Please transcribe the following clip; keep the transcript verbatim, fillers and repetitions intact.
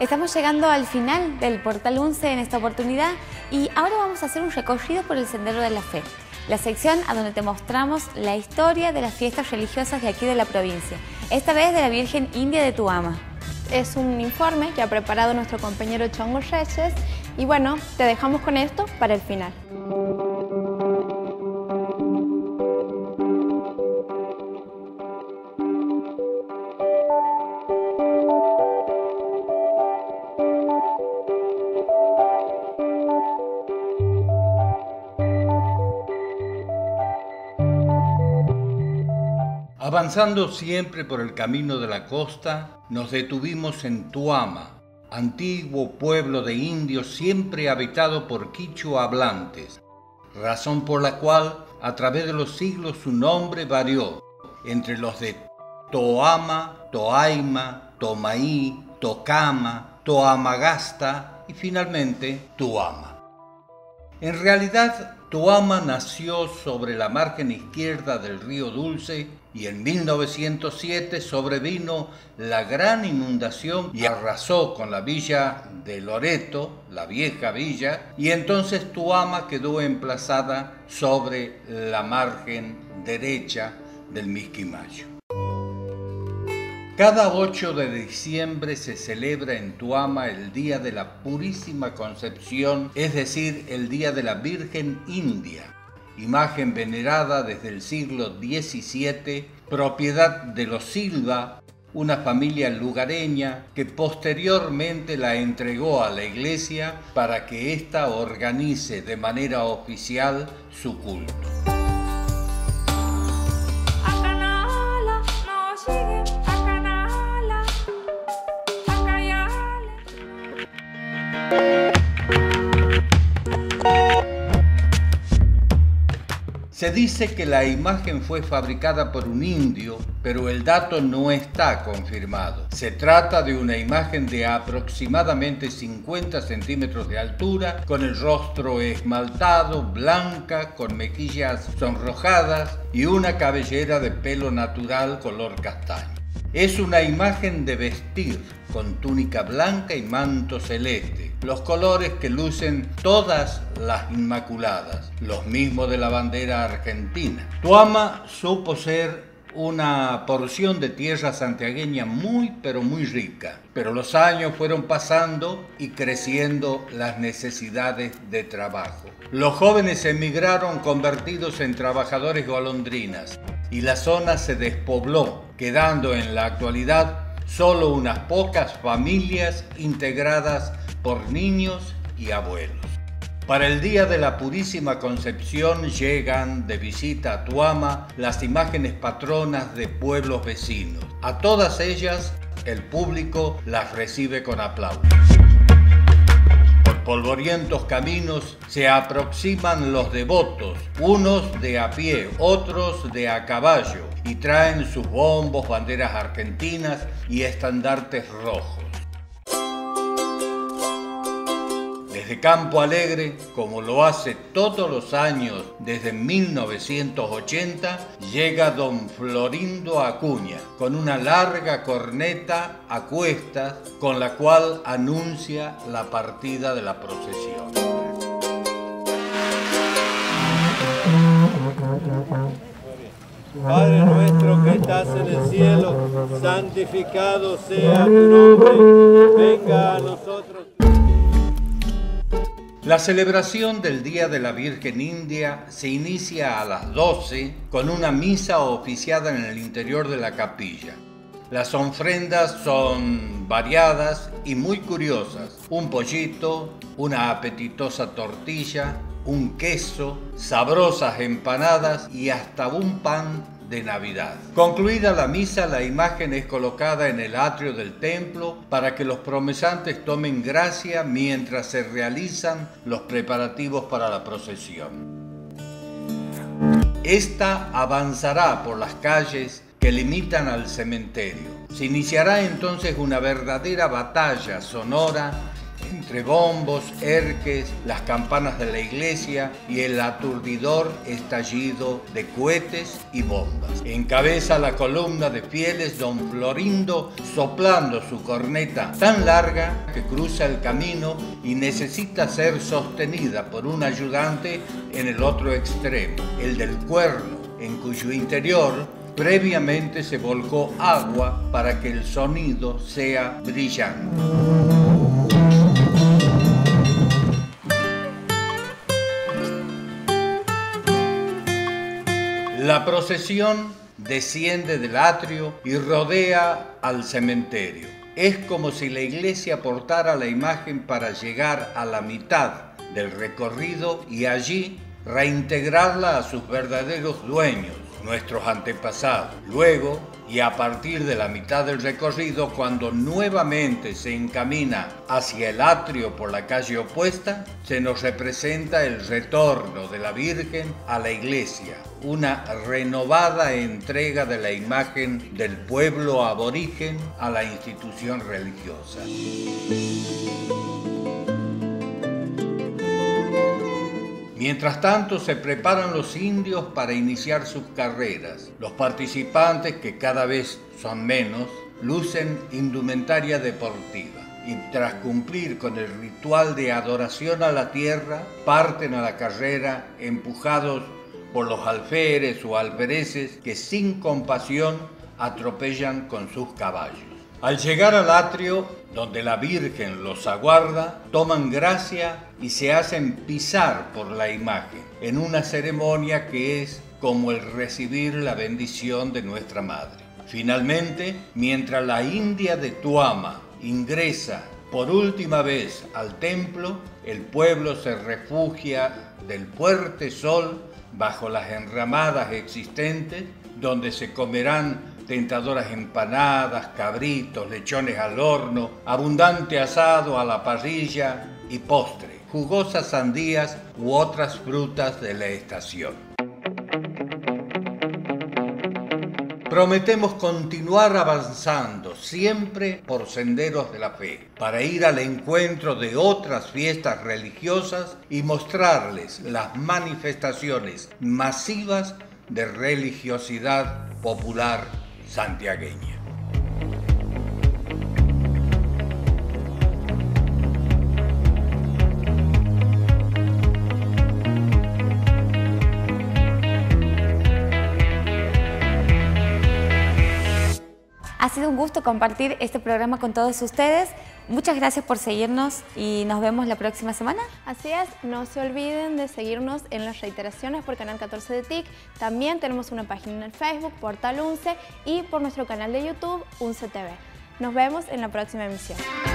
Estamos llegando al final del Portal UNCE en esta oportunidad y ahora vamos a hacer un recorrido por el Sendero de la Fe, la sección a donde te mostramos la historia de las fiestas religiosas de aquí de la provincia, esta vez de la Virgen India de Tuama. Es un informe que ha preparado nuestro compañero Chongo Reyes y bueno, te dejamos con esto para el final. Avanzando siempre por el camino de la costa, nos detuvimos en Tuama, antiguo pueblo de indios siempre habitado por quichua hablantes, razón por la cual a través de los siglos su nombre varió entre los de Toama, Toaima, Tomaí, Tocama, Toamagasta y finalmente Tuama. En realidad, Tuama nació sobre la margen izquierda del río Dulce y en mil novecientos siete sobrevino la gran inundación y arrasó con la villa de Loreto, la vieja villa, y entonces Tuama quedó emplazada sobre la margen derecha del Misquimayo. Cada ocho de diciembre se celebra en Tuama el Día de la Purísima Concepción, es decir, el Día de la Virgen India, imagen venerada desde el siglo diecisiete, propiedad de los Silva, una familia lugareña que posteriormente la entregó a la iglesia para que ésta organice de manera oficial su culto. Se dice que la imagen fue fabricada por un indio, pero el dato no está confirmado. Se trata de una imagen de aproximadamente cincuenta centímetros de altura, con el rostro esmaltado, blanca, con mejillas sonrojadas y una cabellera de pelo natural color castaño. Es una imagen de vestir, con túnica blanca y manto celeste, los colores que lucen todas las Inmaculadas, los mismos de la bandera argentina. Tuama supo ser una porción de tierra santiagueña muy pero muy rica, pero los años fueron pasando y creciendo las necesidades de trabajo. Los jóvenes emigraron convertidos en trabajadores golondrinas y la zona se despobló, quedando en la actualidad solo unas pocas familias integradas por niños y abuelos. Para el Día de la Purísima Concepción llegan de visita a Tuama las imágenes patronas de pueblos vecinos. A todas ellas el público las recibe con aplausos. Por polvorientos caminos se aproximan los devotos, unos de a pie, otros de a caballo, y traen sus bombos, banderas argentinas y estandartes rojos. Desde Campo Alegre, como lo hace todos los años desde mil novecientos ochenta, llega don Florindo Acuña con una larga corneta a cuestas con la cual anuncia la partida de la procesión. Padre nuestro que estás en el cielo, santificado sea tu nombre, venga a nosotros. La celebración del Día de la Virgen India se inicia a las doce con una misa oficiada en el interior de la capilla. Las ofrendas son variadas y muy curiosas. Un pollito, una apetitosa tortilla, un queso, sabrosas empanadas y hasta un pan de Navidad. Concluida la misa, la imagen es colocada en el atrio del templo para que los promesantes tomen gracia mientras se realizan los preparativos para la procesión. Esta avanzará por las calles que limitan al cementerio. Se iniciará entonces una verdadera batalla sonora entre bombos, erques, las campanas de la iglesia y el aturdidor estallido de cohetes y bombas. Encabeza la columna de fieles don Florindo soplando su corneta tan larga que cruza el camino y necesita ser sostenida por un ayudante en el otro extremo, el del cuerno, en cuyo interior previamente se volcó agua para que el sonido sea brillante. La procesión desciende del atrio y rodea al cementerio. Es como si la iglesia portara la imagen para llegar a la mitad del recorrido y allí reintegrarla a sus verdaderos dueños, nuestros antepasados. Luego, y a partir de la mitad del recorrido, cuando nuevamente se encamina hacia el atrio por la calle opuesta, se nos representa el retorno de la Virgen a la iglesia, una renovada entrega de la imagen del pueblo aborigen a la institución religiosa. Mientras tanto, se preparan los indios para iniciar sus carreras. Los participantes, que cada vez son menos, lucen indumentaria deportiva y tras cumplir con el ritual de adoración a la tierra, parten a la carrera empujados por los alférez o alfereces que sin compasión atropellan con sus caballos. Al llegar al atrio, donde la Virgen los aguarda, toman gracia y se hacen pisar por la imagen, en una ceremonia que es como el recibir la bendición de nuestra Madre. Finalmente, mientras la india de Tuama ingresa por última vez al templo, el pueblo se refugia del fuerte sol bajo las enramadas existentes, donde se comerán tentadoras empanadas, cabritos, lechones al horno, abundante asado a la parrilla y postre, jugosas sandías u otras frutas de la estación. Prometemos continuar avanzando siempre por senderos de la fe, para ir al encuentro de otras fiestas religiosas y mostrarles las manifestaciones masivas de religiosidad popular santiagueña. Ha sido un gusto compartir este programa con todos ustedes. Muchas gracias por seguirnos y nos vemos la próxima semana. Así es, no se olviden de seguirnos en las reiteraciones por Canal catorce de T I C. También tenemos una página en el Facebook, Portal UNCE, y por nuestro canal de YouTube, UNCE T V. Nos vemos en la próxima emisión.